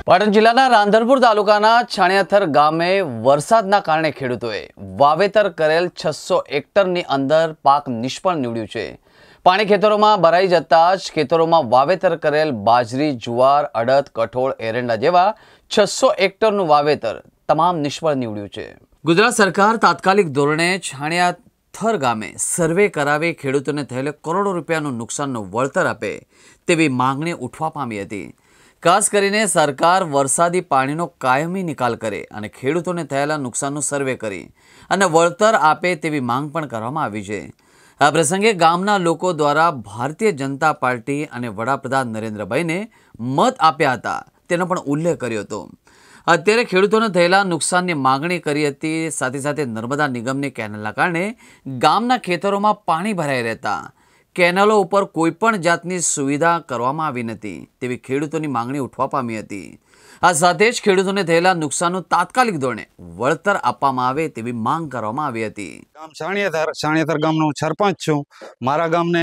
પાટણ જિલ્લાના રાંધનપુર તાલુકાના છાણિયાથર ગામે વરસાદના કારણે ખેડૂતોએ વાવેતર કરેલ 600 હેક્ટરની અંદર પાક નિષ્ફળ નીવડ્યું છે। પાણી ખેતરોમાં ભરાઈ જતા જ ખેતરોમાં વાવેતર કરેલ બાજરી, જુવાર, અડદ, કઠોળ, એરંડા જેવા 600 હેક્ટરનું વાવેતર તમામ નિષ્ફળ નીવડ્યું છે। ગુજરાત સરકાર તાત્કાલિક ધોરણે છાણિયાથર ગામે સર્વે કરાવી ખેડૂતોને થયેલ કરોડો રૂપિયાનું નુકસાનનું વળતર આપે તેવી માંગણી ઉઠવા પામી હતી। ખાસ કરીને સરકાર વરસાદી પાણીનો કાયમી નિકાલ કરે અને ખેડૂતોને થયેલા નુકસાનનું સર્વે કરી અને વળતર આપે તેવી માંગ પણ કરવામાં આવી છે। આ પ્રસંગે ગામના લોકો દ્વારા ભારતીય જનતા પાર્ટી અને વડાપ્રધાન નરેન્દ્રભાઈને મત આપ્યા હતા તેનો પણ ઉલ્લેખ કર્યો હતો। અત્યારે ખેડૂતોને થયેલા નુકસાનની માંગણી કરી હતી। સાથે સાથે નર્મદા નિગમની કેનાલના કારણે ગામના ખેતરોમાં પાણી ભરાઈ રહેતા કેનાલો ઉપર કોઈપણ જાતની સુવિધા કરવામાં આવી નથી તેવી ખેડૂતોની માંગણી ઉઠવા પામી હતી। આ સાથે જ ખેડૂતોને થયેલા નુકસાનનું તાત્કાલિક ધોરણે વળતર આપવામાં આવે તેવી માંગ કરવામાં આવી હતી। ગામ છાણિયાથર ગામનો સરપંચ છું। મારા ગામને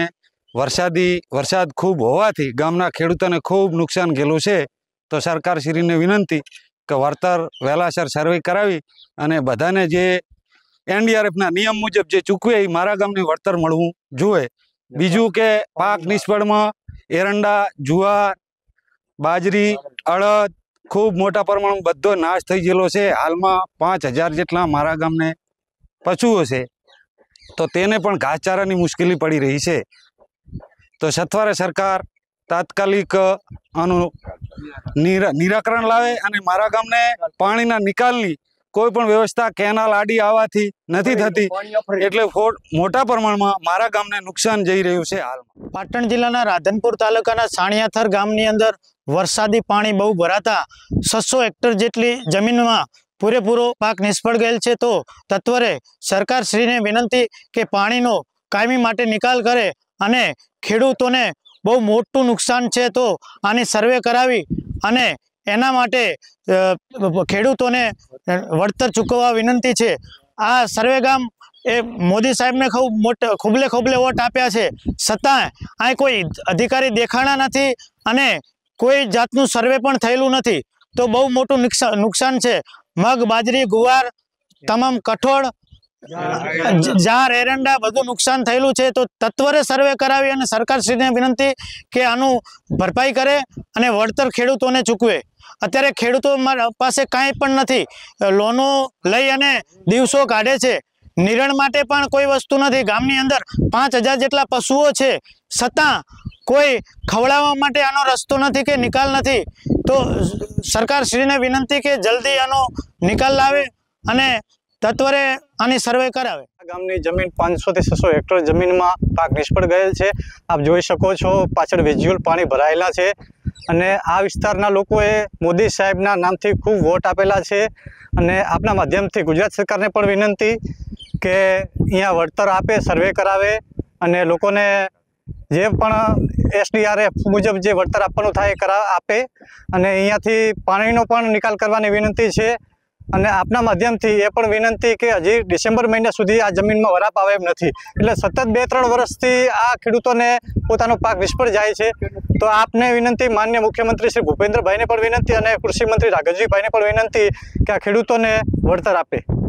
વરસાદ ખૂબ હોવાથી ગામના ખેડૂતોને ખૂબ નુકસાન ગયેલું છે। તો સરકારશ્રીને વિનંતી કે વળતર વહેલાસર સર્વે કરાવી અને બધાને જે એનડીઆરએફના નિયમ મુજબ જે ચૂકવે એ મારા ગામને વળતર મળવું જોઈએ। બીજું કે પાક નિષ્ફળમાં એરંડા, જુવાર, બાજરી, અડદ ખૂબ મોટા પ્રમાણમાં બધો નાશ થઈ ગયેલો છે। હાલમાં 5000 જેટલા મારા ગામને પશુઓ છે તો તેને પણ ઘાસચારાની મુશ્કેલી પડી રહી છે। તો સત્વરે સરકાર તાત્કાલિક આનું નિરાકરણ લાવે અને મારા ગામને પાણીના નિકાલની કોઈ પણ વ્યવસ્થા કેનાલ આડી આવવાથી નથી થતી એટલે મોટા પ્રમાણમાં મારા ગામને નુકસાન જઈ રહ્યું છે। હાલમાં પાટણ જિલ્લાના રાધનપુર તાલુકાના છાણિયાથર ગામની અંદર વરસાદી પાણી બહુ ભરાતા 600 હેક્ટર જેટલી જમીનમાં પૂરેપૂરો પાક નિષ્ફળ ગયેલ છે। તો તત્વરે સરકારશ્રીને વિનંતી કે પાણીનો કાયમી માટે નિકાલ કરે અને ખેડૂતોને બહુ મોટું નુકસાન છે તો આની સર્વે કરાવી અને એના માટે ખેડૂતોને વળતર ચૂકવવા વિનંતી છે। આ સર્વે ગામ એ મોદી સાહેબને ખોબલે વોટ આપ્યા છે છતાં અહીં કોઈ અધિકારી દેખાણા નથી અને કોઈ જાતનું સર્વે પણ થયેલું નથી તો બહુ મોટું નુકસાન છે। મગ, બાજરી, ગુવાર, તમામ કઠોળ, જાર, એરંડા બધું નુકસાન થયેલું છે। તો તત્વરે સર્વે કરાવી અને સરકારશ્રીને વિનંતી કે આનું ભરપાઈ કરે અને વળતર ખેડૂતોને ચૂકવે। અત્યારે ખેડૂતો પાસે કાંઈ પણ નથી, લોનો લઈ અને દિવસો કાઢે છે। નિરણ માટે પણ કોઈ વસ્તુ નથી। ગામની અંદર 5000 જેટલા પશુઓ છે છતાં કોઈ ખવડાવવા માટે આનો રસ્તો નથી કે નિકાલ નથી। તો સરકારશ્રીને વિનંતી કે જલ્દી આનો નિકાલ લાવે અને તત્વરે આની સર્વે કરાવે। ગામની જમીન 500 થી 600 હેક્ટર જમીનમાં પાક નિષ્ફળ ગયેલ છે। આપ જોઈ શકો છો પાછળ વિઝ્યુઅલ પાણી ભરાયેલા છે અને આ વિસ્તારના લોકોએ મોદી સાહેબના નામથી ખૂબ વોટ આપેલા છે અને આપના માધ્યમથી ગુજરાત સરકારને પણ વિનંતી કે અહીંયા વળતર આપે, સર્વે કરાવે અને લોકોને જે પણ એસડીઆરએફ મુજબ જે વળતર આપવાનું થાય આપે અને અહીંયાથી પાણીનો પણ નિકાલ કરવાની વિનંતી છે। અને આપના માધ્યમથી એ પણ વિનંતી કે હજી ડિસેમ્બર મહિના સુધી આ જમીનમાં વરાપ આવે એમ નથી એટલે સતત 2-3 વર્ષથી આ ખેડૂતોને પોતાનો પાક નિષ્ફળ જાય છે। તો આપને વિનંતી, માનનીય મુખ્યમંત્રી શ્રી ભૂપેન્દ્રભાઈને પણ વિનંતી અને કૃષિ મંત્રી રાઘવજીભાઈને પણ વિનંતી કે આ ખેડૂતોને વળતર આપે।